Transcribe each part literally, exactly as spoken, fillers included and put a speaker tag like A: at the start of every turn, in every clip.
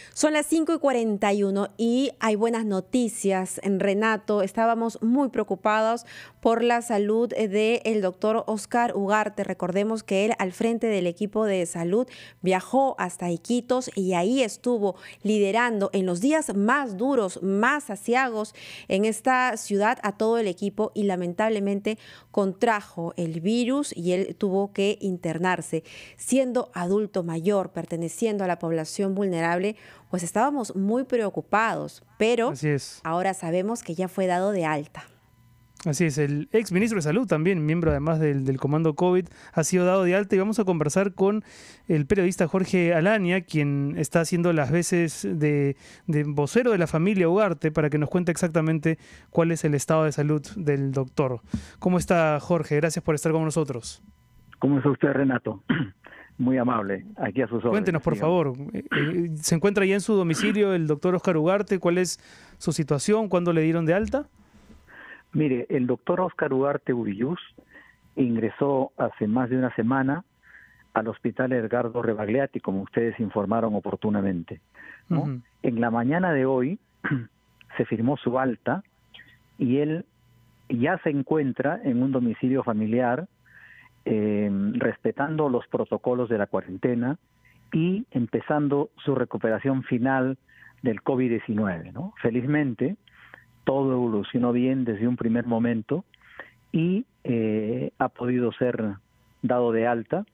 A: Son las cinco y cuarenta y uno y hay buenas noticias. En Renato, estábamos muy preocupados por la salud del doctor Oscar Ugarte. Recordemos que él, al frente del equipo de salud, viajó hasta Iquitos y ahí estuvo liderando en los días más duros, más aciagos en esta ciudad a todo el equipo y lamentablemente contrajo el virus y él tuvo que internarse. Siendo adulto mayor, perteneciendo a la población vulnerable, pues estábamos muy preocupados, pero
B: Así es.
A: ahora sabemos que ya fue dado de alta.
B: Así es, el ex ministro de Salud también, miembro además del, del Comando COVID, ha sido dado de alta y vamos a conversar con el periodista Jorge Alania, quien está haciendo las veces de, de vocero de la familia Ugarte para que nos cuente exactamente cuál es el estado de salud del doctor. ¿Cómo está, Jorge? Gracias por estar con nosotros.
C: ¿Cómo está usted, Renato? Muy amable, aquí a sus órdenes.
B: Cuéntenos, por
C: digamos.
B: favor. Eh, ¿Se encuentra ya en su domicilio el doctor Oscar Ugarte? ¿Cuál es su situación? ¿Cuándo le dieron de alta?
C: Mire, el doctor Oscar Ugarte Urillús ingresó hace más de una semana al hospital Edgardo Rebagliati, como ustedes informaron oportunamente, ¿no? Uh-huh. En la mañana de hoy se firmó su alta y él ya se encuentra en un domicilio familiar, Eh, respetando los protocolos de la cuarentena y empezando su recuperación final del COVID diecinueve, ¿no? Felizmente, todo evolucionó bien desde un primer momento y eh, ha podido ser dado de alta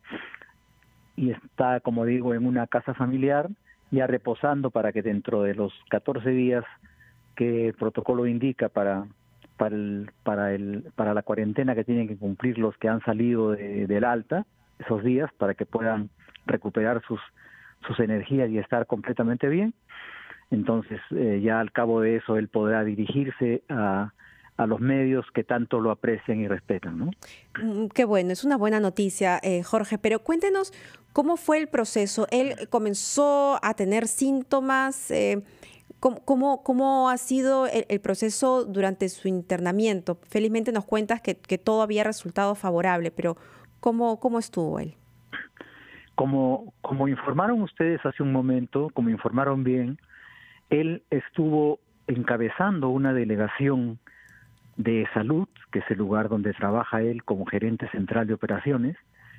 C: y está, como digo, en una casa familiar, ya reposando para que dentro de los catorce días que el protocolo indica para para el, para el para la cuarentena que tienen que cumplir los que han salido de, del alta, esos días, para que puedan recuperar sus sus energías y estar completamente bien. Entonces, eh, ya al cabo de eso, él podrá dirigirse a, a los medios que tanto lo aprecian y respetan, ¿no?
A: Qué bueno, es una buena noticia, eh, Jorge, pero cuéntenos cómo fue el proceso. Él comenzó a tener síntomas. Eh, ¿Cómo, cómo, ¿Cómo ha sido el, el proceso durante su internamiento? Felizmente nos cuentas que, que todo había resultado favorable, pero ¿cómo, cómo estuvo él?
C: Como, como informaron ustedes hace un momento, como informaron bien, él estuvo encabezando una delegación de salud, que es el lugar donde trabaja él como gerente central de operaciones.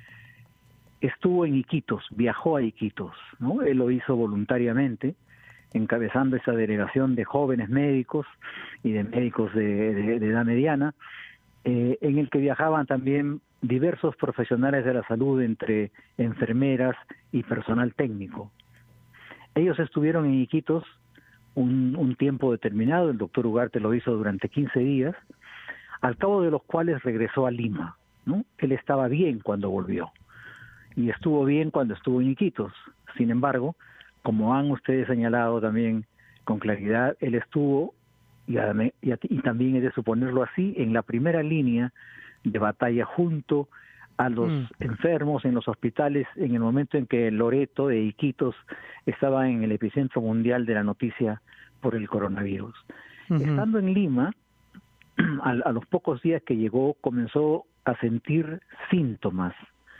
C: Estuvo en Iquitos, viajó a Iquitos, ¿no? Él lo hizo voluntariamente, encabezando esa delegación de jóvenes médicos y de médicos de, de, de edad mediana, eh, en el que viajaban también diversos profesionales de la salud, entre enfermeras y personal técnico. Ellos estuvieron en Iquitos un, un tiempo determinado, el doctor Ugarte lo hizo durante quince días, al cabo de los cuales regresó a Lima, ¿no? Él estaba bien cuando volvió y estuvo bien cuando estuvo en Iquitos. Sin embargo, como han ustedes señalado también con claridad, él estuvo, y, y, y también es de suponerlo así, en la primera línea de batalla junto a los mm. enfermos en los hospitales en el momento en que Loreto de Iquitos estaba en el epicentro mundial de la noticia por el coronavirus. Uh-huh. Estando en Lima, a, a los pocos días que llegó, comenzó a sentir síntomas,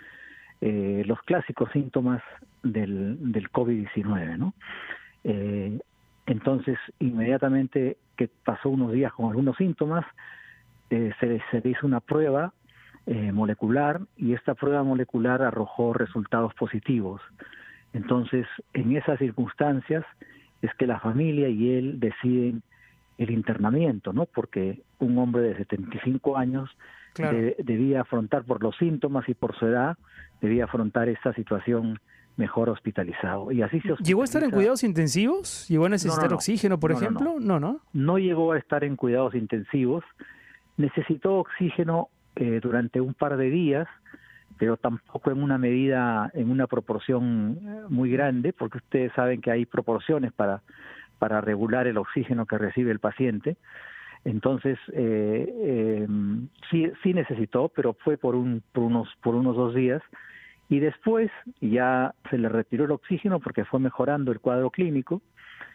C: eh, los clásicos síntomas del, del COVID diecinueve, ¿no? Eh, entonces, inmediatamente que pasó unos días con algunos síntomas, eh, se, se le hizo una prueba eh, molecular y esta prueba molecular arrojó resultados positivos. Entonces, en esas circunstancias es que la familia y él deciden el internamiento, ¿no? Porque un hombre de setenta y cinco años claro. de, debía afrontar, por los síntomas y por su edad, debía afrontar esta situación mejor hospitalizado. Y así se hospitaliza.
B: ¿Llegó a estar en cuidados intensivos? ¿Llegó a necesitar no, no, no. oxígeno, por
C: no,
B: ejemplo?
C: No no.
B: no, no.
C: No llegó a estar en cuidados intensivos. Necesitó oxígeno eh, durante un par de días, pero tampoco en una medida, en una proporción muy grande, porque ustedes saben que hay proporciones para, para regular el oxígeno que recibe el paciente. Entonces, eh, eh, sí, sí necesitó, pero fue por, un, por, unos, por unos dos días. Y después ya se le retiró el oxígeno porque fue mejorando el cuadro clínico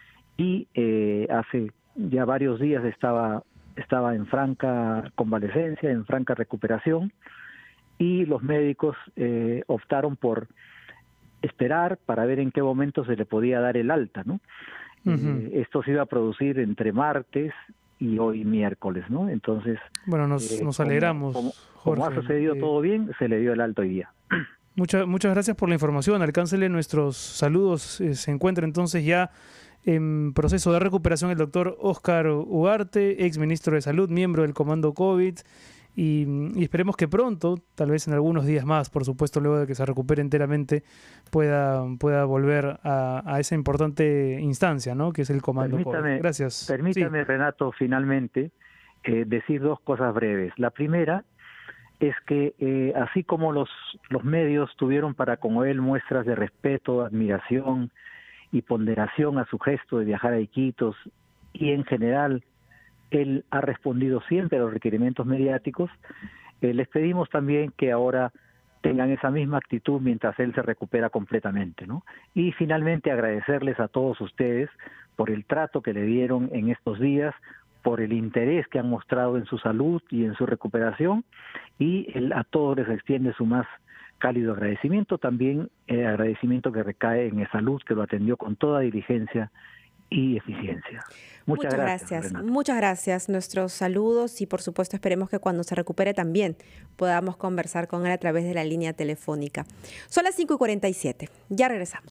C: y eh, hace ya varios días estaba, estaba en franca convalecencia, en franca recuperación, y los médicos eh, optaron por esperar para ver en qué momento se le podía dar el alta, ¿no? Uh-huh. eh, esto se iba a producir entre martes y hoy miércoles, ¿no? Entonces,
B: bueno, nos, eh, nos alegramos.
C: Como, como,
B: Jorge,
C: como ha sucedido eh, todo bien, se le dio el alto hoy día.
B: Muchas, muchas gracias por la información. Alcáncele nuestros saludos. Eh, se encuentra entonces ya en proceso de recuperación el doctor Óscar Ugarte, ex ministro de Salud, miembro del Comando COVID. Y, y esperemos que pronto, tal vez en algunos días más, por supuesto, luego de que se recupere enteramente, pueda, pueda volver a, a esa importante instancia, ¿no? Que es el Comando
C: permítame,
B: COVID. Gracias.
C: Permítame, sí. Renato, finalmente, eh, decir dos cosas breves. La primera es que eh, así como los, los medios tuvieron para con él muestras de respeto, admiración y ponderación a su gesto de viajar a Iquitos, y en general él ha respondido siempre a los requerimientos mediáticos, eh, les pedimos también que ahora tengan esa misma actitud mientras él se recupera completamente, ¿no? Y finalmente agradecerles a todos ustedes por el trato que le dieron en estos días, por el interés que han mostrado en su salud y en su recuperación, y él a todos les extiende su más cálido agradecimiento, también el agradecimiento que recae en Salud, que lo atendió con toda diligencia y eficiencia. Muchas,
A: muchas gracias, gracias muchas gracias. Nuestros saludos y por supuesto esperemos que cuando se recupere también podamos conversar con él a través de la línea telefónica. Son las cinco y cuarenta y siete, ya regresamos.